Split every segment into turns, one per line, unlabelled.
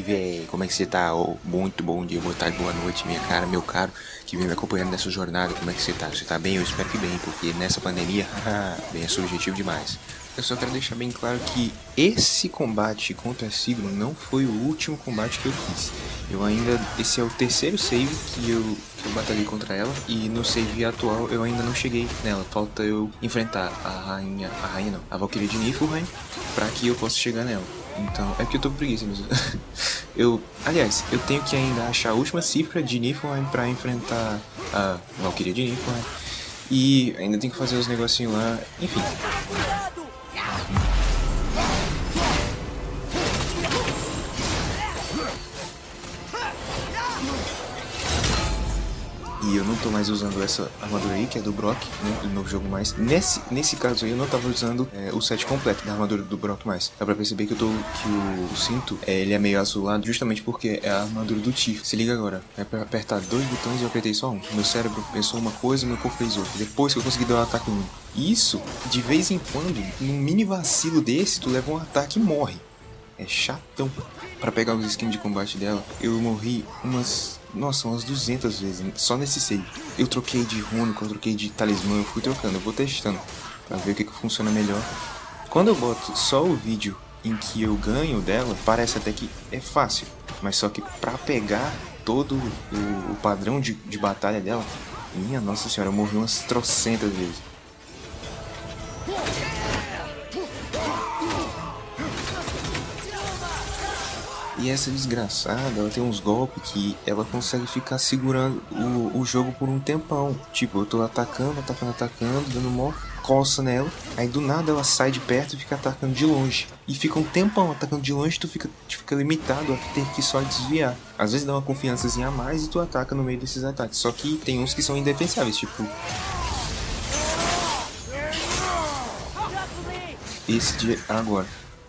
véi, como é que você tá? Oh, muito bom dia, boa tarde, boa noite, minha cara, meu caro, que vem me acompanhando nessa jornada. Como é que você tá? Você tá bem? Eu espero que bem, porque nessa pandemia, bem, é subjetivo demais. Eu só quero deixar bem claro que esse combate contra a Sigrun não foi o último combate que eu fiz. Esse é o terceiro save que eu batalhei contra ela, e no save atual eu ainda não cheguei nela. Falta eu enfrentar a Valkyria de Niflheim, pra que eu possa chegar nela. Então, é porque eu tô com preguiça mesmo. Aliás, eu tenho que ainda achar a última cifra de Niflheim pra enfrentar a Valkyria de Niflheim. E ainda tem que fazer os negocinhos lá, enfim. E eu não tô mais usando essa armadura aí, que é do Brock, né, do novo jogo mais. Nesse caso aí eu não tava usando o set completo da armadura do Brock mais. Dá pra perceber que o cinto, ele é meio azulado justamente porque é a armadura do Tyr. Se liga agora, é pra apertar dois botões e eu apertei só um. Meu cérebro pensou uma coisa e meu corpo fez outra. Depois que eu consegui dar um ataque único. Isso, de vez em quando, num mini vacilo desse, tu leva um ataque e morre. É chatão. Pra pegar os skins de combate dela, eu morri umas 200 vezes, só nesse save. Eu troquei de rúnico, eu troquei de talismã, eu fui trocando, eu vou testando pra ver o que funciona melhor. Quando eu boto só o vídeo em que eu ganho dela, parece até que é fácil. Mas só que pra pegar todo o padrão de batalha dela, minha nossa senhora, eu morri umas trocentas vezes. E essa desgraçada, ela tem uns golpes que ela consegue ficar segurando o jogo por um tempão. Tipo, eu tô atacando, dando mó coça nela. Aí do nada ela sai de perto e fica atacando de longe. E fica um tempão atacando de longe, tu fica limitado a ter que só desviar. Às vezes dá uma confiançazinha a mais e tu ataca no meio desses ataques. Só que tem uns que são indefensáveis, tipo... esse de agora.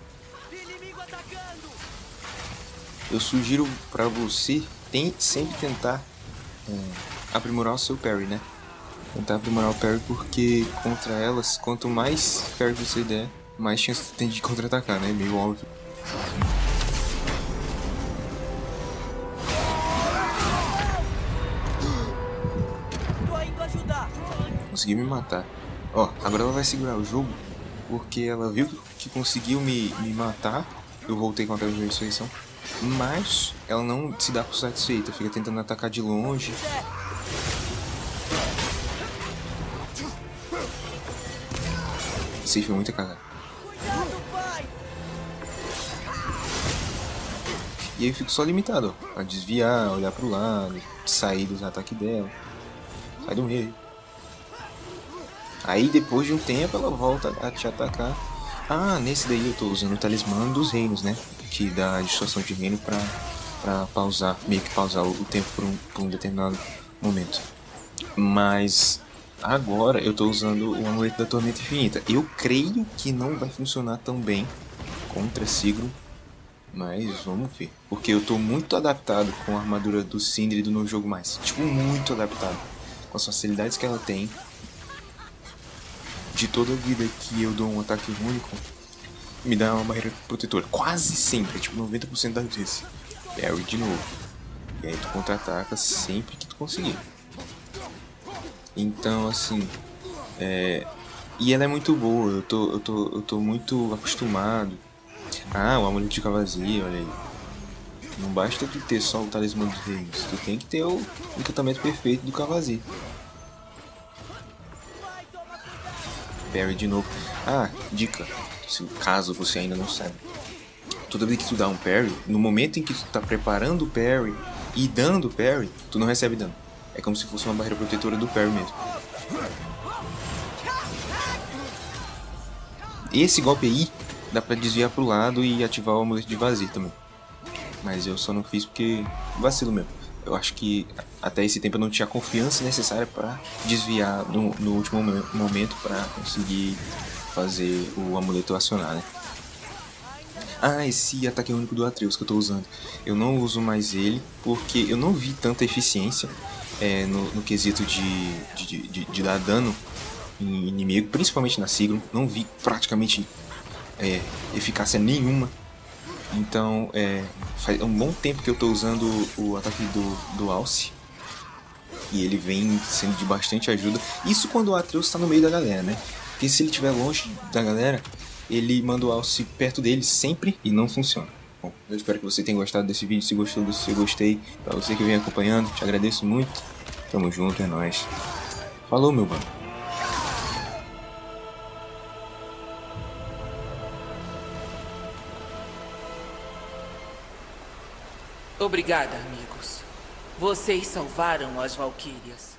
Eu sugiro pra você sempre tentar aprimorar o seu parry, né? Tentar aprimorar o parry, porque contra elas, quanto mais parry você der, mais chance você tem de contra-atacar, né? Meio óbvio. Consegui me matar. Ó, agora ela vai segurar o jogo, porque ela viu que conseguiu me matar. Eu voltei com a tela de ressurreição. Mas ela não se dá por satisfeita, fica tentando atacar de longe. Esse foi muito cagado. E aí eu fico só limitado, ó, a desviar, olhar pro lado, sair dos ataques dela, sai do meio. Aí depois de um tempo ela volta a te atacar. Ah, nesse daí eu tô usando o talismã dos reinos, né? Que dá a distorção de reino pra pausar, meio que pausar o tempo por um determinado momento. Mas agora eu tô usando o amuleto da tormenta infinita. Eu creio que não vai funcionar tão bem contra Sigrun, mas vamos ver. Porque eu tô muito adaptado com a armadura do Sindri do novo jogo mais. Tipo, muito adaptado. Com as facilidades que ela tem. De toda a vida que eu dou um ataque único, me dá uma barreira protetora. Quase sempre, tipo 90% das vezes. Parry de novo. E aí tu contra-ataca sempre que tu conseguir. Então, assim... E ela é muito boa, eu tô muito acostumado. Ah, o amuleto de Cavazir, olha aí. Não basta tu ter só o talismã dos reinos, tu tem que ter o encantamento perfeito do Cavazir. Parry de novo. Ah, dica, se caso você ainda não sabe. Toda vez que tu dá um parry, no momento em que tu tá preparando o parry e dando o parry, tu não recebe dano. É como se fosse uma barreira protetora do parry mesmo. Esse golpe aí dá pra desviar pro lado e ativar o amuleto de vazio também. Mas eu só não fiz porque vacilo mesmo. Eu acho que até esse tempo eu não tinha a confiança necessária para desviar no último momento para conseguir fazer o amuleto acionar, né? Ah, esse ataque único do Atreus que eu tô usando. Eu não uso mais ele porque eu não vi tanta eficiência no quesito de dar dano em inimigo, principalmente na Sigrun. Não vi praticamente eficácia nenhuma. Então, faz um bom tempo que eu tô usando o ataque do Alce. E ele vem sendo de bastante ajuda. Isso quando o Atreus tá no meio da galera, né? Porque se ele estiver longe da galera, ele manda o Alce perto dele sempre e não funciona. Bom, eu espero que você tenha gostado desse vídeo. Se gostou, se eu gostei. Pra você que vem acompanhando, te agradeço muito. Tamo junto, é nóis. Falou, meu mano.
Obrigada, amigos. Vocês salvaram as Valquírias.